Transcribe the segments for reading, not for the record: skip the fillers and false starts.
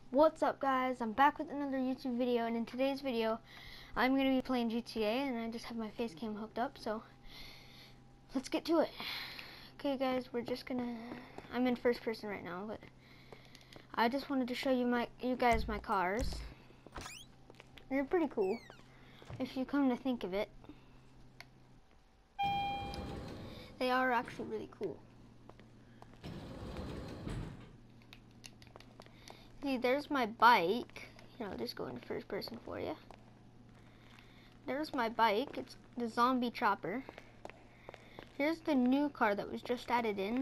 What's up, guys? I'm back with another YouTube video, and in today's video I'm going to be playing GTA, and I just have my face cam hooked up, so let's get to it. Okay guys, I'm in first person right now, but I just wanted to show you guys my cars. They're pretty cool, if you come to think of it. They are actually really cool. See, there's my bike. Here, I'll just go into first person for you. There's my bike. It's the zombie chopper. Here's the new car that was just added in.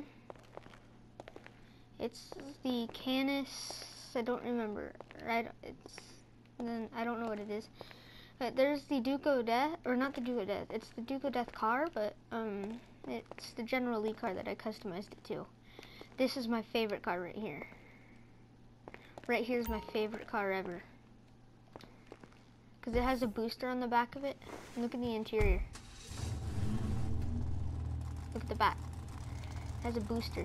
It's the Canis. I don't remember. I don't know what it is. But there's the Duke of Death, or not the Duke of Death. It's the Duke of Death car, but it's the General Lee car that I customized it to. This is my favorite car right here. Right here is my favorite car ever. Because it has a booster on the back of it. Look at the interior. Look at the back. It has a booster.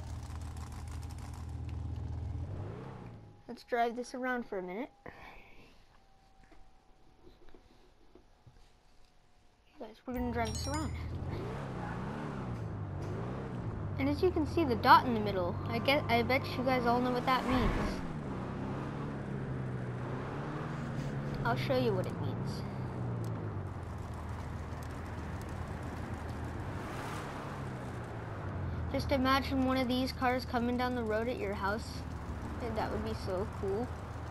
Let's drive this around for a minute. Guys, we're going to drive this around. And as you can see, the dot in the middle, I bet you guys all know what that means. I'll show you what it means. Just imagine one of these cars coming down the road at your house. And that would be so cool.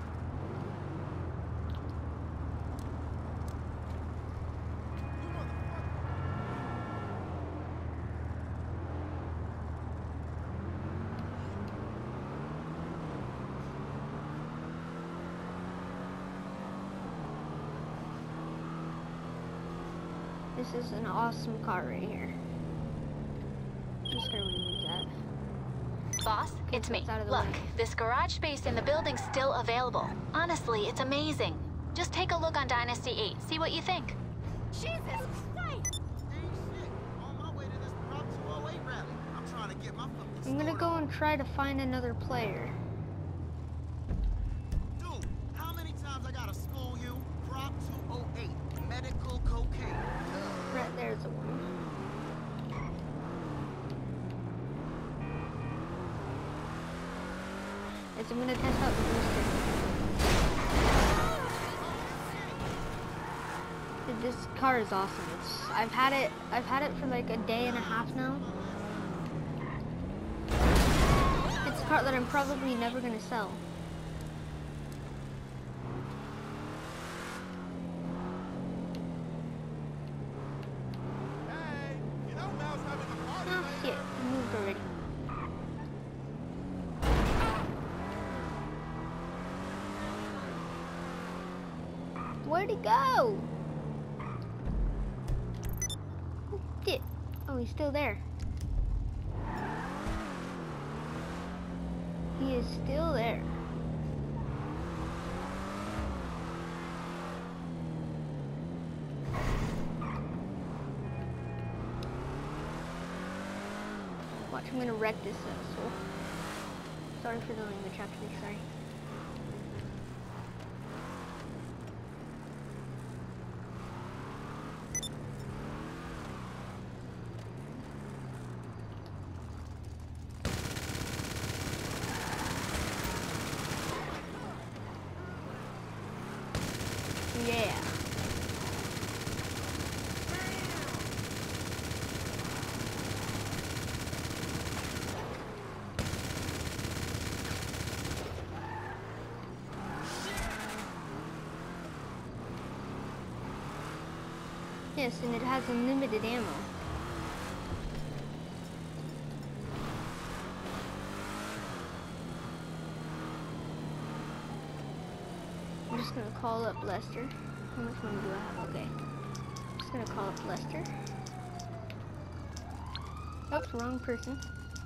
This is an awesome car right here. I'm just gonna remove that. Boss, it's me. Look, this garage space in the building's still available. Honestly, it's amazing. Just take a look on Dynasty 8. See what you think. Jesus Christ! On my way to this Prop 208 rally. I'm trying to get my fucking I'm gonna go and try to find another player. Dude, how many times I gotta school you? Prop 208, medical cocaine. Right there's the one. Yes, I'm gonna test out the booster. Dude, this car is awesome. I've had it for like a day and a half now. It's a car that I'm probably never gonna sell. Oh shit, I moved already. Where'd he go? Oh shit. Oh, he's still there. He is still there. Watch, I'm gonna wreck this asshole. Sorry for the language, actually, sorry. Yeah. Yes, and it has unlimited ammo. I'm just gonna call up Lester. How much money do I have? Okay. I'm just gonna call up Lester. Oops, wrong person.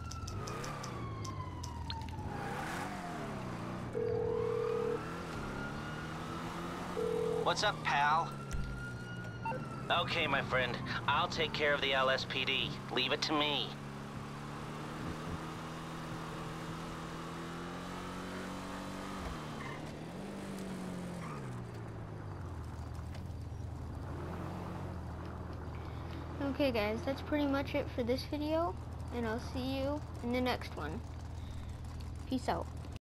What's up, pal? Okay, my friend. I'll take care of the LSPD. Leave it to me. Okay guys, that's pretty much it for this video, and I'll see you in the next one. Peace out.